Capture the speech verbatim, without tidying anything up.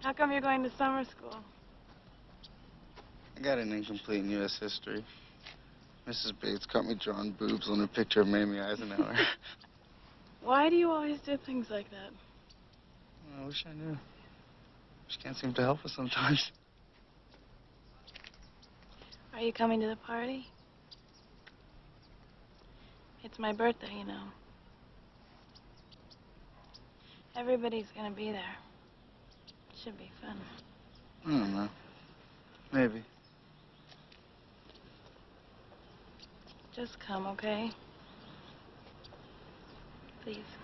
How come you're going to summer school? I got an incomplete in U S history. Missus Bates caught me drawing boobs on her picture of Mamie Eisenhower. Why do you always do things like that? Well, I wish I knew. She can't seem to help us sometimes. Are you coming to the party? It's my birthday, you know. Everybody's gonna be there. Should be fun. I don't know. Maybe. Just come, okay? Please.